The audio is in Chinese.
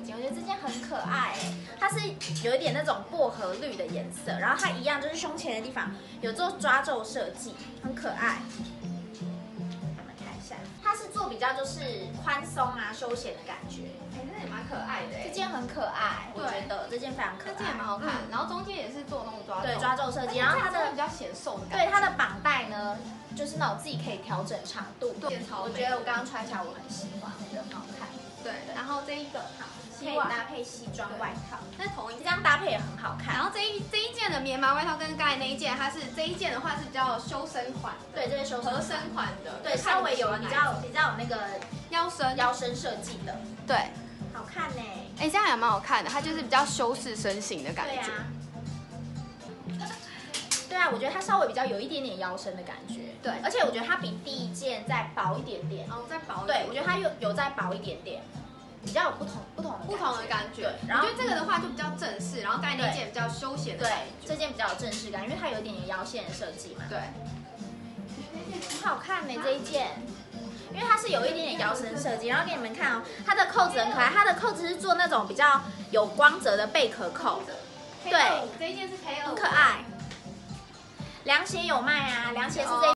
件，我觉得这件很可爱哎，它是有一点那种薄荷绿的颜色，然后它一样就是胸前的地方有做抓皱设计，很可爱。我们看一下，它是做比较就是宽松啊休闲的感觉， 哎，这也蛮可爱的哎。 这件很可爱，我觉得这件非常可爱， 这件也蛮好看，然后中间也是做那种抓皱， 对抓皱设计，然后它的比较显瘦的感觉。 对它的绑带呢，就是那种自己可以调整长度， 对， 我觉得我刚刚穿起来我很喜欢，我觉得很好看。 对，然后这一个好， 可以搭配西装外套， 那同一这样搭配也很好看。 然后这一件的棉麻外套跟刚才那一件，它是这一件的话是比较修身款的， 对，这是修身合身款的， 对，稍微有比较有那个腰身设计的， 对， 好看呢。 哎，这样也蛮好看的，它就是比较修饰身形的感觉。 对啊，我觉得它稍微比较有一点点腰身的感觉， 对， 而且我觉得它比第一件再薄一点点， 哦，再薄一点， 对，我觉得它有再薄一点点。比较有不同的感觉， 然后我觉得这个的话就比较正式，然后刚才那件比较休闲的感觉， 对，这件比较有正式感，因为它有一点点腰线的设计嘛。 对， 很好看呢这一件，因为它是有一点点腰身设计，然后给你们看哦，它的扣子很可爱，它的扣子是做那种比较有光泽的贝壳扣， 对，这一件是 K2， 很可爱。凉鞋有卖啊，凉鞋是这。